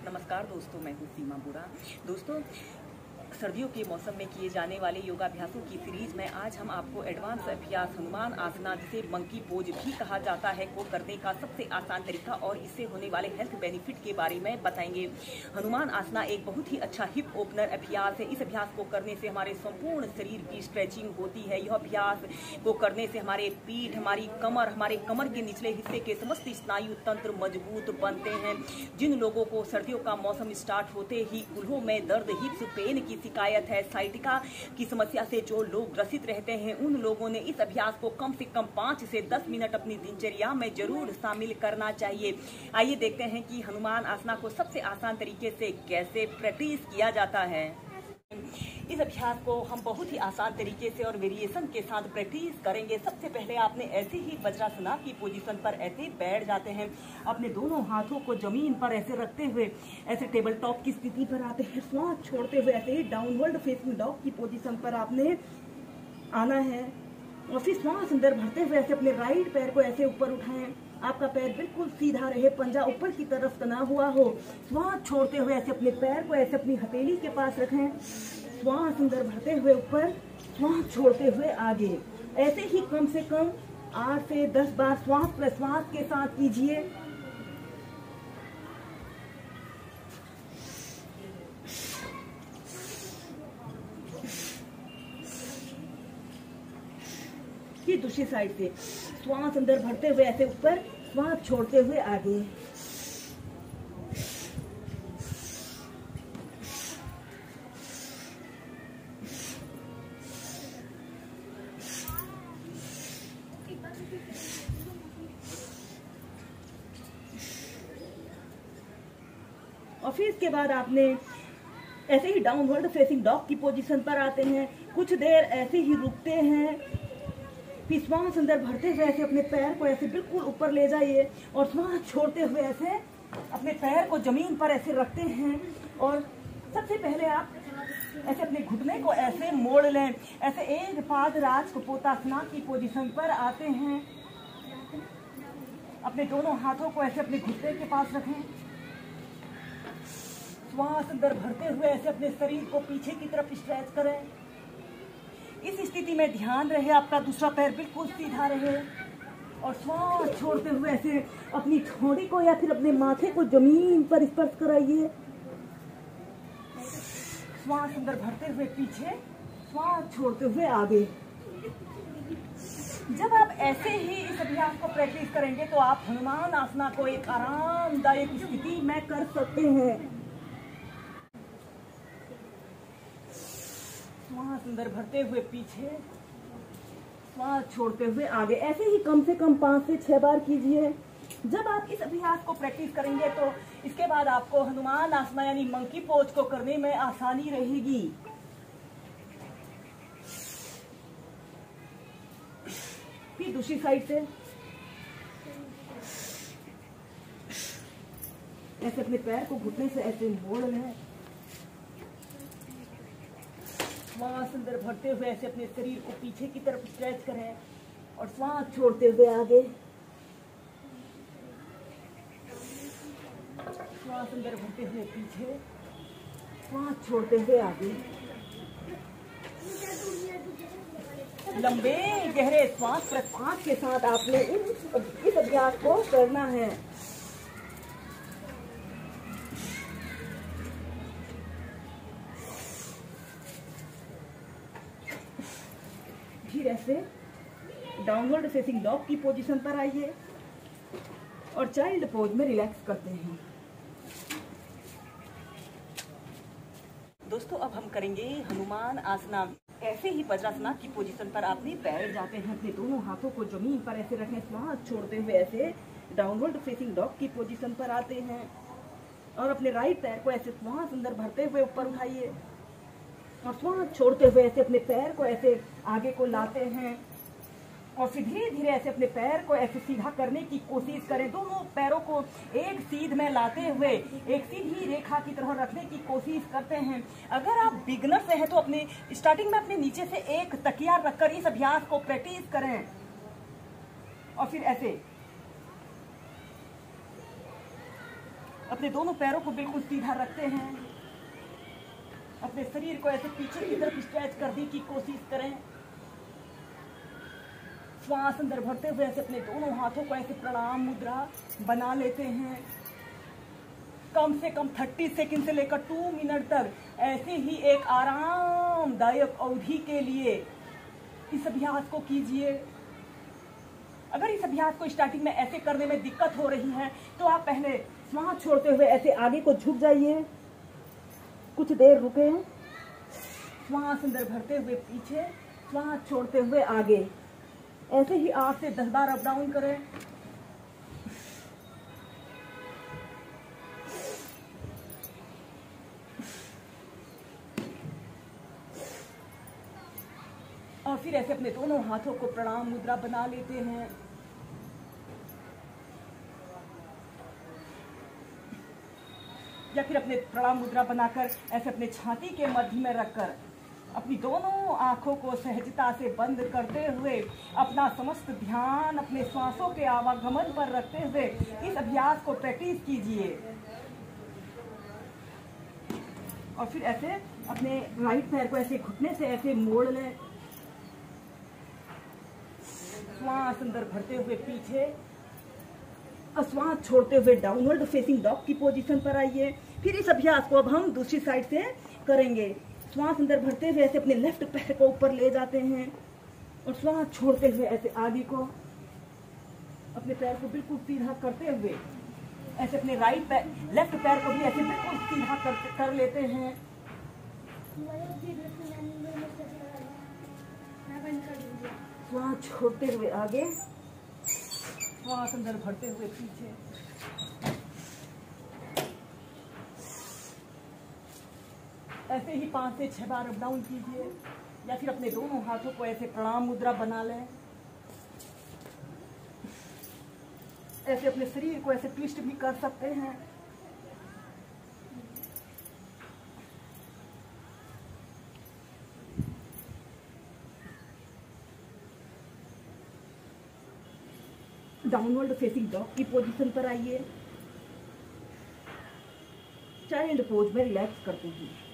नमस्कार दोस्तों, मैं हूँ सीमा बुरा। दोस्तों, सर्दियों के मौसम में किए जाने वाले योगाभ्यासों की सीरीज में आज हम आपको एडवांस अभ्यास हनुमान आसना, जिसे मंकी पोज भी कहा जाता है, को करने का सबसे आसान तरीका और इससे होने वाले हेल्थ बेनिफिट के बारे में बताएंगे। हनुमान आसना एक बहुत ही अच्छा हिप ओपनर अभ्यास है। इस अभ्यास को करने से हमारे संपूर्ण शरीर की स्ट्रेचिंग होती है। यह अभ्यास को करने से हमारे पीठ, हमारी कमर, हमारे कमर के निचले हिस्से के समस्त स्नायु तंत्र मजबूत बनते हैं। जिन लोगों को सर्दियों का मौसम स्टार्ट होते ही उल्हों में दर्द, हिप्स पेन की शिकायत है, साइटिका की समस्या से जो लोग ग्रसित रहते हैं, उन लोगों ने इस अभ्यास को कम से कम 5 से 10 मिनट अपनी दिनचर्या में जरूर शामिल करना चाहिए। आइए देखते हैं कि हनुमान आसना को सबसे आसान तरीके से कैसे प्रैक्टिस किया जाता है। इस अभ्यास को हम बहुत ही आसान तरीके से और वेरिएशन के साथ प्रैक्टिस करेंगे। सबसे पहले आपने ऐसे ही वज्रासन की पोजीशन पर ऐसे बैठ जाते हैं। अपने दोनों हाथों को जमीन पर ऐसे रखते हुए ऐसे टेबल टॉप की स्थिति पर आते हैं। श्वास छोड़ते हुए ऐसे ही डाउनवर्ड फेसिंग डॉग की पोजीशन पर आपने आना है और फिर श्वास अंदर भरते हुए ऐसे अपने राइट पैर को ऐसे ऊपर उठाएं। आपका पैर बिल्कुल सीधा रहे, पंजा ऊपर की तरफ तना हुआ हो। श्वास छोड़ते हुए ऐसे अपने पैर को ऐसे अपनी हथेली के पास रखें। श्वास अंदर भरते हुए ऊपर, श्वास छोड़ते हुए आगे। ऐसे ही कम से कम 8 से 10 बार श्वास प्रश्वास के साथ कीजिए। फिर दूसरी साइड से श्वास अंदर भरते हुए ऐसे ऊपर, श्वास छोड़ते हुए आगे। और फिर इसके बाद आपने ऐसे ही डाउनवर्ड फेसिंग डॉग की पोजीशन पर आते हैं। कुछ देर ऐसे ही रुकते हैं। फिर श्वास अंदर भरते हुए ऐसे अपने पैर को ऐसे बिल्कुल ऊपर ले जाइए और श्वास छोड़ते हुए ऐसे अपने पैर को जमीन पर ऐसे रखते हैं। और सबसे पहले आप ऐसे अपने घुटने को ऐसे मोड़ लें। ऐसे एक पाद राज कपोतासना की पोजीशन पर आते हैं। अपने दोनों हाथों को ऐसे अपने घुटने के पास रखें। श्वास अंदर भरते हुए ऐसे अपने शरीर को पीछे की तरफ स्ट्रेच करें। इस स्थिति में ध्यान रहे आपका दूसरा पैर बिल्कुल सीधा रहे और श्वास छोड़ते हुए ऐसे अपनी ठोड़ी को या फिर अपने माथे को जमीन पर स्पर्श कराइए। श्वास अंदर भरते हुए पीछे, श्वास छोड़ते हुए आगे। जब आप ऐसे ही इस अभ्यास को प्रैक्टिस करेंगे तो आप हनुमान आसना को एक आरामदायक स्थिति में कर सकते हैं। श्वास अंदर भरते हुए पीछे, श्वास छोड़ते हुए आगे। ऐसे ही कम से कम 5 से 6 बार कीजिए। जब आप इस अभ्यास को प्रैक्टिस करेंगे तो इसके बाद आपको हनुमान आसना यानी मंकी पोज को करने में आसानी रहेगी। फिर दूसरी साइड से ऐसे अपने पैर को घुटने से ऐसे मोड़ लें। श्वास अंदर भरते हुए ऐसे अपने शरीर को पीछे की तरफ स्ट्रेच करें और श्वास छोड़ते हुए आगे। श्वास अंदर भरते हुए पीछे, श्वास छोड़ते हुए आगे। लंबे गहरे श्वास प्रश्वास के साथ आपने इस अभ्यास को करना है। फिर ऐसे डाउनवर्ड फेसिंग डॉग की पोजीशन पर आइए और चाइल्ड पोज में रिलैक्स करते हैं। दोस्तों, अब हम करेंगे हनुमान आसना। ऐसे ही वज्रासना की पोजीशन पर आपने बैठ जाते हैं। अपने दोनों हाथों को जमीन पर ऐसे रखें। श्वास छोड़ते हुए ऐसे डाउनवर्ड फेसिंग डॉग की पोजीशन पर आते हैं और अपने राइट पैर को ऐसे श्वास अंदर भरते हुए ऊपर उठाइए और श्वास छोड़ते हुए ऐसे अपने पैर को ऐसे आगे को लाते हैं और फिर धीरे धीरे ऐसे अपने पैर को ऐसे सीधा करने की कोशिश करें। दोनों पैरों को एक सीध में लाते हुए एक सीधी रेखा की तरह रखने की कोशिश करते हैं। अगर आप बिगनर से हैं तो अपने स्टार्टिंग में अपने नीचे से एक तकिया रखकर इस अभ्यास को प्रैक्टिस करें और फिर ऐसे अपने दोनों पैरों को बिल्कुल सीधा रखते हैं। अपने शरीर को ऐसे पीछे की तरफ स्ट्रेच करने की कोशिश करें। श्वास अंदर भरते हुए ऐसे अपने दोनों हाथों को ऐसे प्रणाम मुद्रा बना लेते हैं। कम से कम 30 सेकंड से लेकर 2 मिनट तक ऐसे ही एक आरामदायक अवधि के लिए इस अभ्यास को कीजिए। अगर इस अभ्यास को स्टार्टिंग में ऐसे करने में दिक्कत हो रही है तो आप पहले श्वास छोड़ते हुए ऐसे आगे को झुक जाइए, कुछ देर रुके, श्वास अंदर भरते हुए पीछे, श्वास छोड़ते हुए आगे, ऐसे ही 8 से 10 बार अप डाउन करें। और फिर ऐसे अपने दोनों हाथों को प्रणाम मुद्रा बना लेते हैं। या फिर अपने प्रणाम मुद्रा बनाकर ऐसे अपने छाती के मध्य में रखकर अपनी दोनों आंखों को सहजता से बंद करते हुए अपना समस्त ध्यान अपने श्वासों के आवागमन पर रखते हुए इस अभ्यास को प्रैक्टिस कीजिए। और फिर ऐसे अपने राइट पैर को ऐसे घुटने से ऐसे मोड़ लें। श्वास अंदर भरते हुए पीछे और श्वास छोड़ते हुए डाउनवर्ड फेसिंग डॉग की पोजीशन पर आइए। फिर इस अभ्यास को अब हम दूसरी साइड से करेंगे। श्वास अंदर भरते हुए ऐसे अपने लेफ्ट पैर को ऊपर ले जाते हैं और श्वास छोड़ते हुए ऐसे आगे को अपने पैर को बिल्कुल सीधा करते हुए ऐसे अपने राइट पैर लेफ्ट पैर को भी ऐसे बिल्कुल सीधा कर लेते हैं। श्वास छोड़ते हुए आगे, श्वास अंदर भरते हुए पीछे। ऐसे ही 5 से 6 बार अप डाउन कीजिए। या फिर अपने दोनों हाथों को ऐसे प्रणाम मुद्रा बना लें। ऐसे अपने शरीर को ऐसे ट्विस्ट भी कर सकते हैं। डाउनवर्ड फेसिंग डॉग की पोजीशन पर आइए। चाइल्ड पोज में रिलैक्स करते हैं।